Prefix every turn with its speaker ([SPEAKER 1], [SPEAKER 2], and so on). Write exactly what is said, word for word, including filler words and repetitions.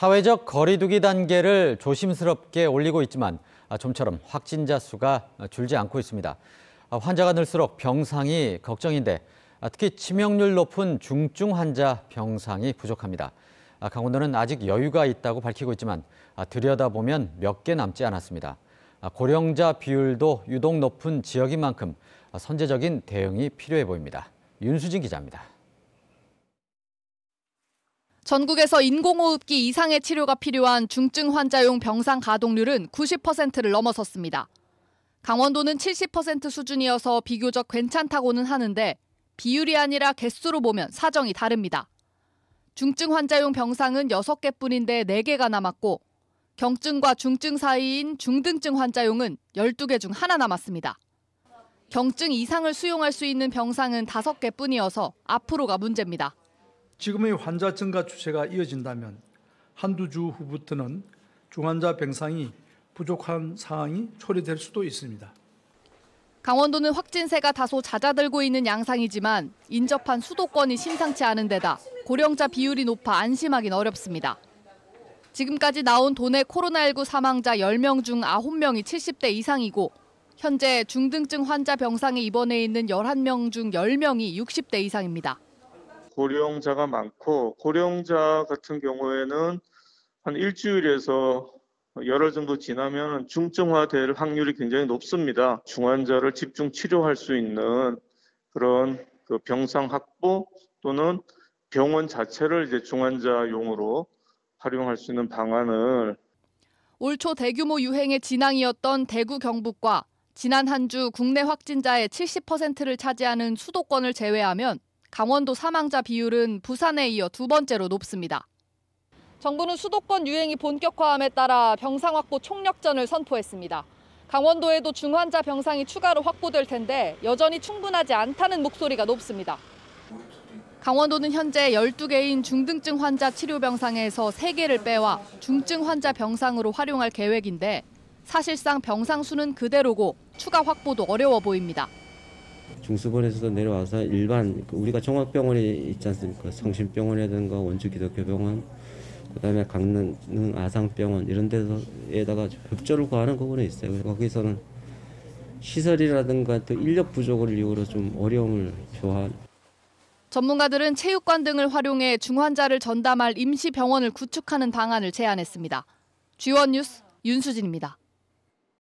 [SPEAKER 1] 사회적 거리 두기 단계를 조심스럽게 올리고 있지만 좀처럼 확진자 수가 줄지 않고 있습니다. 환자가 늘수록 병상이 걱정인데 특히 치명률 높은 중증 환자 병상이 부족합니다. 강원도는 아직 여유가 있다고 밝히고 있지만 들여다보면 몇 개 남지 않았습니다. 고령자 비율도 유독 높은 지역인 만큼 선제적인 대응이 필요해 보입니다. 윤수진 기자입니다.
[SPEAKER 2] 전국에서 인공호흡기 이상의 치료가 필요한 중증 환자용 병상 가동률은 구십 퍼센트를 넘어섰습니다. 강원도는 칠십 퍼센트 수준이어서 비교적 괜찮다고는 하는데 비율이 아니라 개수로 보면 사정이 다릅니다. 중증 환자용 병상은 여섯 개뿐인데 네 개가 남았고 경증과 중증 사이인 중등증 환자용은 열두 개 중 하나 남았습니다. 경증 이상을 수용할 수 있는 병상은 다섯 개뿐이어서 앞으로가 문제입니다.
[SPEAKER 3] 지금의 환자 증가 추세가 이어진다면 한두 주 후부터는 중환자 병상이 부족한 상황이 초래될 수도 있습니다.
[SPEAKER 2] 강원도는 확진세가 다소 잦아들고 있는 양상이지만 인접한 수도권이 심상치 않은 데다 고령자 비율이 높아 안심하긴 어렵습니다. 지금까지 나온 도내 코로나십구 사망자 열 명 중 아홉 명이 칠십 대 이상이고 현재 중등증 환자 병상에 입원해 있는 열한 명 중 열 명이 육십 대 이상입니다.
[SPEAKER 4] 고령자가 많고 고령자 같은 경우에는 한 일주일에서 열흘 정도 지나면 중증화될 확률이 굉장히 높습니다. 중환자를 집중 치료할 수 있는 그런 그 병상 확보 또는 병원 자체를 이제 중환자용으로 활용할 수 있는 방안을
[SPEAKER 2] 올 초 대규모 유행의 진앙이었던 대구 경북과 지난 한 주 국내 확진자의 칠십 퍼센트를 차지하는 수도권을 제외하면 강원도 사망자 비율은 부산에 이어 두 번째로 높습니다. 정부는 수도권 유행이 본격화함에 따라 병상 확보 총력전을 선포했습니다. 강원도에도 중환자 병상이 추가로 확보될 텐데 여전히 충분하지 않다는 목소리가 높습니다. 강원도는 현재 열두 개인 중등증 환자 치료 병상에서 세 개를 빼와 중증 환자 병상으로 활용할 계획인데 사실상 병상 수는 그대로고 추가 확보도 어려워 보입니다.
[SPEAKER 5] 중수본에서 내려와서 일반 우리가 종합병원이 있지 않습니까? 성심병원이라든가 원주기독교병원, 그다음에 강릉 아산병원 이런 데서에다가 협조를 구하는 부분이 있어요. 거기서는 시설이라든가 또 인력 부족을 이유로 좀 어려움을 표한.
[SPEAKER 2] 전문가들은 체육관 등을 활용해 중환자를 전담할 임시 병원을 구축하는 방안을 제안했습니다. 쥐원 뉴스 윤수진입니다.